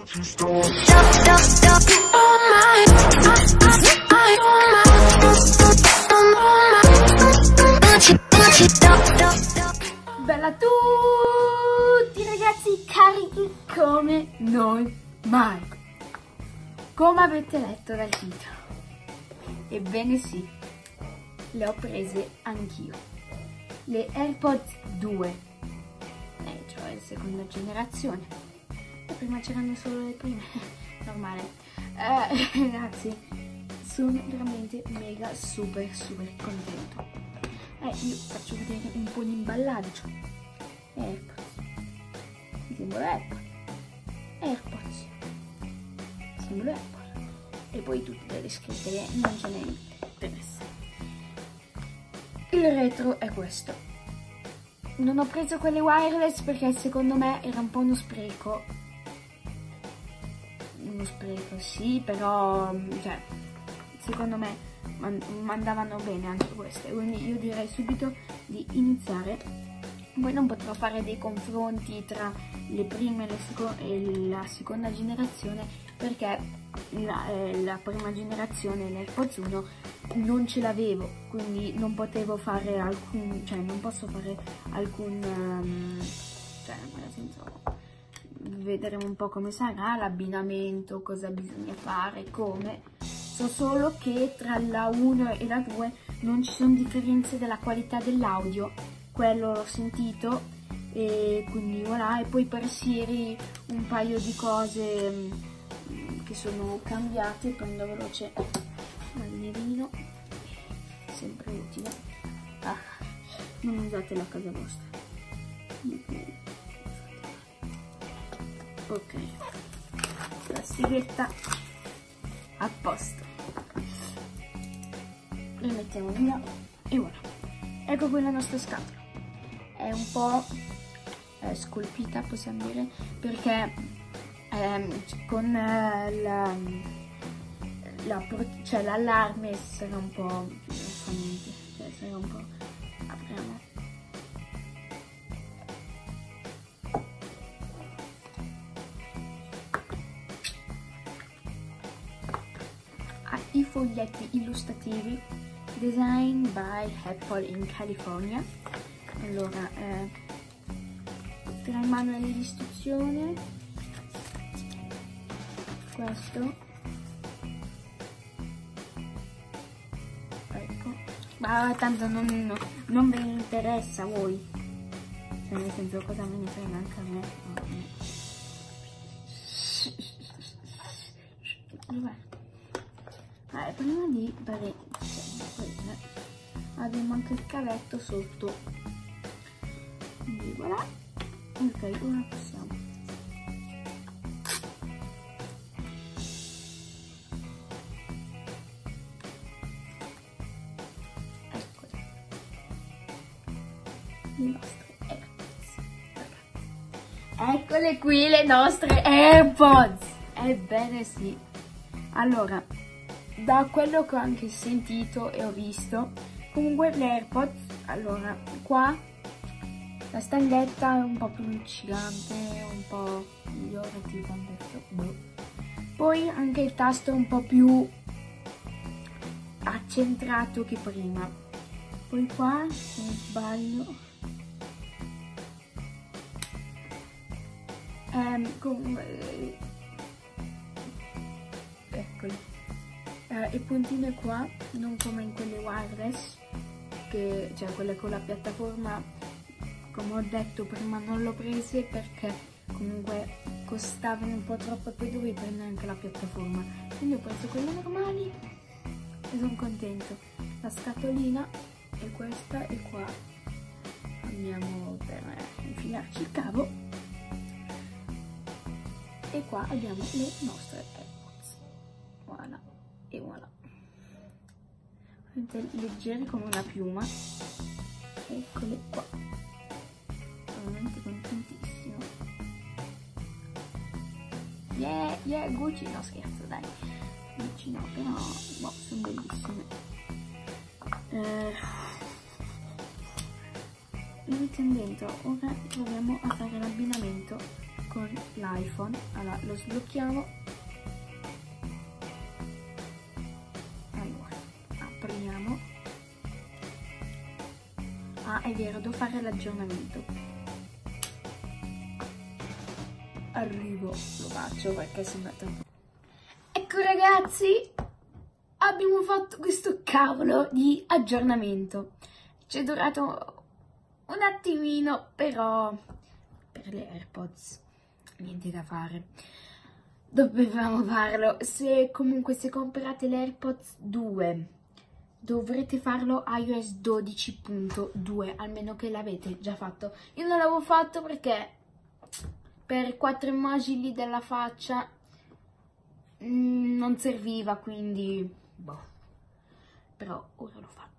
Bella a tutti ragazzi, carichi come noi mai, come avete letto dal titolo. Ebbene sì, le ho prese anch'io, le AirPods 2, cioè seconda generazione. E prima c'erano solo le prime, normale. Ragazzi, sono veramente mega super contento. Io faccio vedere un po' l'imballaggio. AirPods, simbolo Apple, AirPods, simbolo Apple, e poi tutte le scritte che non ce ne interessa. Il retro è questo. Non ho preso quelle wireless perché secondo me era un po' uno spreco. Uno spreco sì, però cioè, secondo me mandavano bene anche queste, quindi io direi subito di iniziare. Poi non potrò fare dei confronti tra le prime e la seconda generazione perché la prima generazione, l'AirPods 1, non ce l'avevo, quindi non potevo fare alcun, cioè non posso fare alcun, cioè nel senso, vedremo un po' come sarà l'abbinamento, cosa bisogna fare, come. So solo che tra la 1 e la 2 non ci sono differenze della qualità dell'audio, quello l'ho sentito, e quindi voilà. E poi per Siri un paio di cose che sono cambiate. Prendo veloce l'alnerino, sempre utile. Non usate la casa vostra. Ok, la sighetta a posto, le mettiamo via e voilà. Ecco qui la nostra scatola. È un po' scolpita, possiamo dire, perché con l'allarme sarà un po' cioè sarà un po', apriamo. I foglietti illustrativi Design by Apple in California. Allora, tra in mano l'istruzione, questo, ecco, ma tanto non ve ne interessa a voi, cioè nel senso, cosa me ne frega anche a me. Prima di dare abbiamo anche il cavetto sotto, quindi voilà. Ok, ora passiamo. Eccole le nostre AirPods. Eccole qui le nostre AirPods. Ebbene sì. Allora, da quello che ho anche sentito e ho visto, comunque le AirPods, allora qua la stanghetta è un po' più luccicante, un po' migliore, tipo ho detto, boh. Poi anche il tasto è un po' più accentrato che prima. Poi qua, se non sbaglio, eccoli. I puntini qua, non come in quelle wireless, cioè quelle con la piattaforma, come ho detto prima non l'ho prese perché comunque costavano un po' troppo e poi dovevi prendere anche la piattaforma, quindi ho preso quelle normali e sono contento. La scatolina è questa, e qua abbiamo per infilarci il cavo, e qua abbiamo le nostre AirPods, voilà. E voilà, leggere come una piuma. Eccole qua, sono veramente contentissimo. Yeah, Gucci, no scherzo, dai, Gucci no, però boh, sono bellissime. Le mettiamo dentro. Ora proviamo a fare l'abbinamento con l'iPhone. Allora, lo sblocchiamo. Allora, apriamo. Ah, è vero, devo fare l'aggiornamento. Arrivo, lo faccio perché sembra troppo. Ecco ragazzi, abbiamo fatto questo cavolo di aggiornamento. Ci è durato un attimino, però per le AirPods niente da fare. Dovevamo farlo. Se comprate le AirPods 2, dovrete farlo iOS 12.2, almeno che l'avete già fatto. Io non l'avevo fatto perché per 4 emoji lì della faccia non serviva, quindi boh. Però ora l'ho fatto.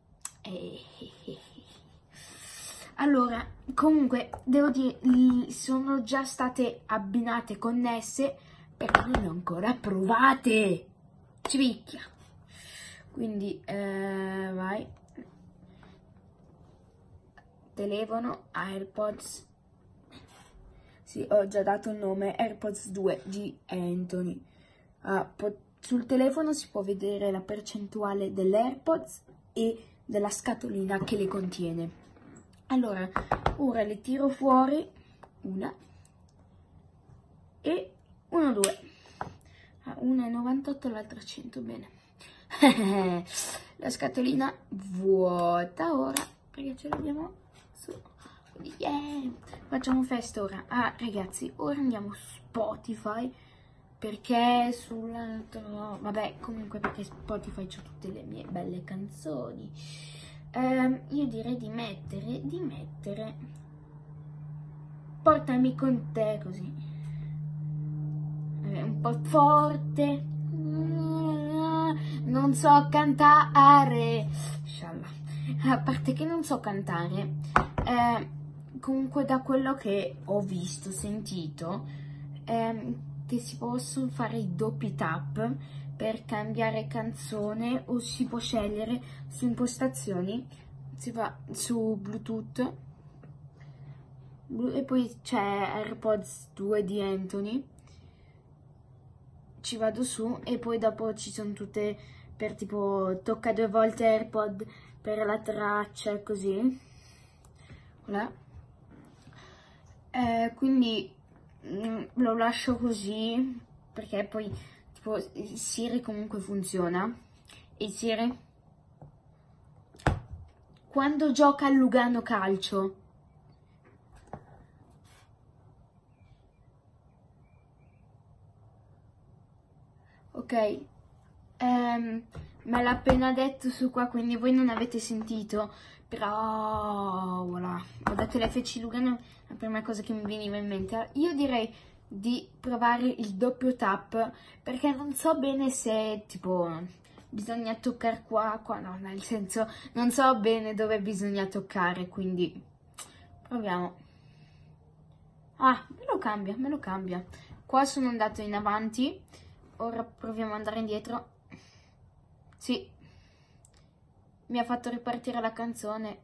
Allora, comunque devo dire, sono già state abbinate, connesse, però non le ho ancora provate. Civicchia. Quindi vai. Telefono, AirPods. Sì, ho già dato il nome, AirPods 2 di Anthony. Sul telefono si può vedere la percentuale delle AirPods e della scatolina che le contiene. Allora, ora le tiro fuori, una e 1, 2. Una è 98, l'altra 100, bene. La scatolina vuota ora, perché ce l'abbiamo su. Quindi, yeah. Facciamo festa ora. Ah, ragazzi, ora andiamo su Spotify, perché sull'altro... Vabbè, comunque perché Spotify c'ho tutte le mie belle canzoni. Io direi di mettere Portami con te, così un po' forte. Non so cantare, a parte che non so cantare, comunque da quello che ho visto, sentito, che si possono fare i doppi tap per cambiare canzone, o si può scegliere su impostazioni, si va su Bluetooth e poi c'è AirPods 2 di Anthony, ci vado su e poi dopo ci sono tutte per tipo tocca 2 volte AirPod per la traccia, così. Voilà. Quindi lo lascio così, perché poi tipo il Siri comunque funziona. Il Siri quando gioca a Lugano Calcio, ok, me l'ha appena detto su qua, quindi voi non avete sentito, però voilà, ho detto l'FC Lugano, la prima cosa che mi veniva in mente. Io direi di provare il doppio tap, perché non so bene se tipo bisogna toccare qua, no, nel senso non so bene dove bisogna toccare, quindi proviamo. Ah, me lo cambia. Qua sono andato in avanti, ora proviamo ad andare indietro. Sì, mi ha fatto ripartire la canzone.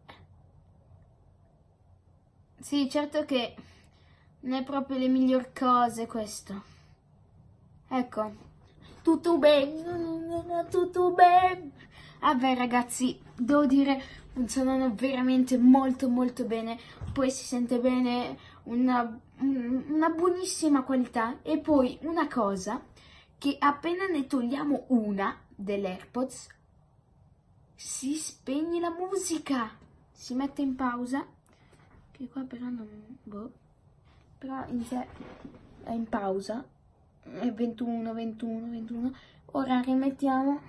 Sì, certo che non è proprio le migliori cose questo. Ecco, tutto bene, tutto bene. Vabbè ragazzi, devo dire, funzionano veramente molto bene. Poi si sente bene, una buonissima qualità. E poi una cosa, che appena ne togliamo una delle AirPods, si spegne la musica, si mette in pausa, che qua però non... boh, però in sé è in pausa, è 21. Ora rimettiamo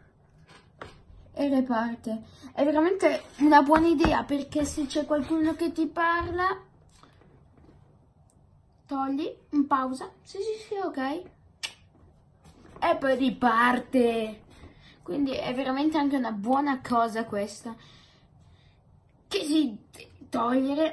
e riparte. È veramente una buona idea, perché se c'è qualcuno che ti parla, togli in pausa, sì, ok, e poi riparte. Quindi è veramente anche una buona cosa questa, che si togliere,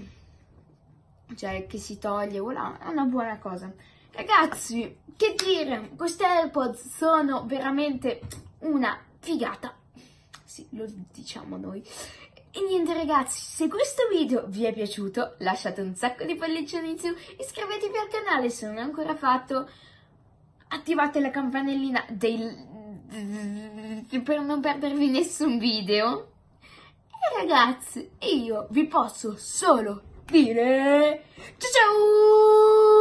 cioè che si toglie, voilà, è una buona cosa. Ragazzi, che dire, queste AirPods sono veramente una figata, sì, lo diciamo noi, E niente ragazzi, se questo video vi è piaciuto lasciate un sacco di pollicioni in su, iscrivetevi al canale se non è ancora fatto, attivate la campanellina per non perdervi nessun video. E ragazzi, io vi posso solo dire ciao ciao!